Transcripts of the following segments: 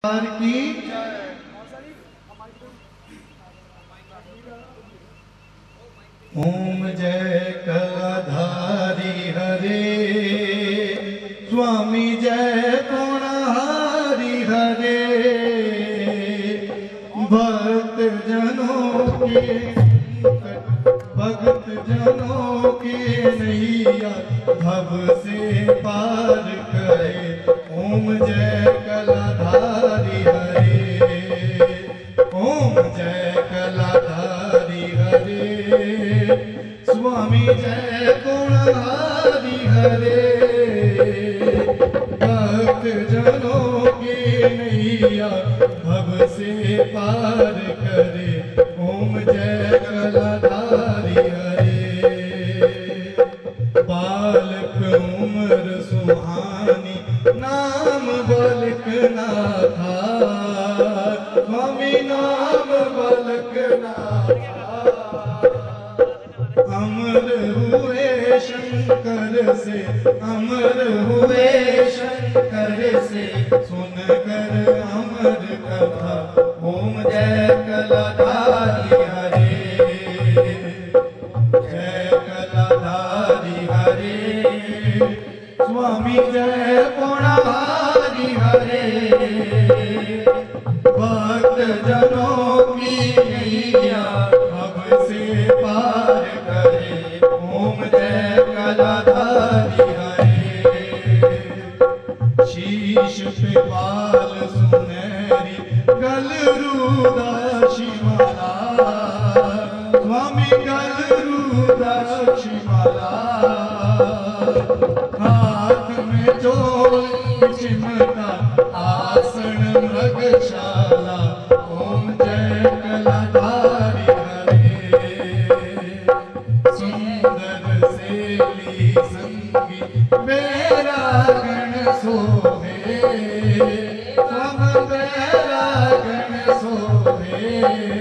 की ओम जय कलाधारी हरे स्वामी जय कोणाहारी हरे भक्त जनों के भक्त जनों के नैया भव से पार करे ओम जय कलाधारी हरे ओम जय कलाधारी हरे स्वामी जय गुणहारी हरे भक्त जनों के नैया भव से पार करे ओम जय कलाधारी हरे बालक उम्र सुहानी नाम बालक ना था स्वामी नाम बालक ना अमर हुए शंकर से अमर हुए शंकर से सुनकर अमर कथा ओम जय कलाधारी हरे जय कलाधारी हरे स्वामी जय गुणहारी हरे भक्त जनों की नैया भव से पार करे ओम जय कलाधारी हरे शीश पे बाल सुनहरी गल रुद्राक्षी माला स्वामी गल रुद्राक्षी माला हाथ में चोल चिमटा आसन मृगशाला ओम जय कलाधारी हरे सुंदर सेली संगी मेरा गण सोहे सब मेरा गण सोहे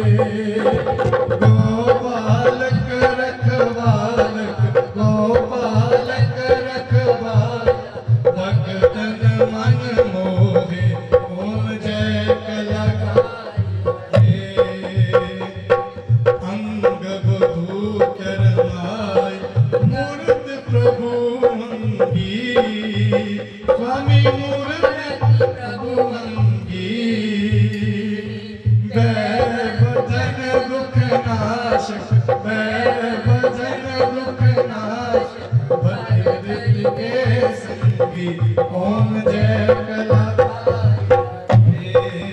गोपालक रखवालक गोपालक रखवाल भक्तन मन मोहे ओम जय कलाधारी अंग बभूत रमाय मूर्त प्रभु मंगी स्वामी मूर्त प्रभु मंगी भजन दुख नाशक भजन दुख नाशक भद्र के संगी ओम जय कलाधारी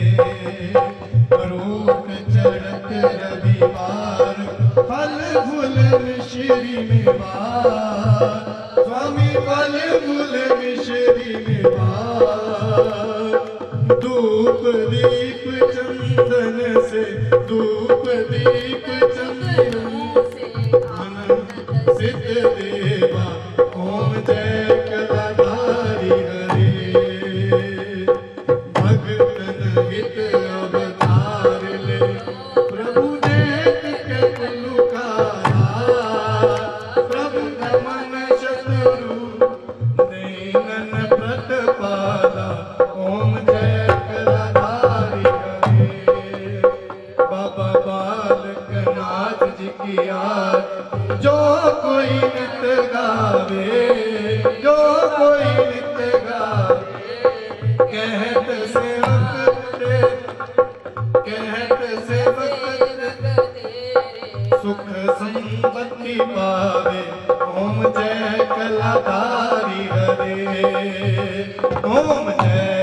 रोट चढ़त रविवार फल फूल मिश्री में बार स्वामी फल फूल मिश्री में बार धूप दीप चंदन से धूप दीप चंदन से आनंद सिद्ध देवा ओम जय कलाधारी हरे भगतन हित अवतार ले प्रभु देख के पुलकारा प्रभु दमन शत्रु नैनन प्रतिपाला ओम जय कलाधारी हरे बाबा बालक नाथ जी की याद जो कोई नित गावे जो कोई नित गावे कहत सेवक तेरे कहत सेवक तेरे सुख संपत्ति पावे ओम जय कलाधारी हरे ओम जय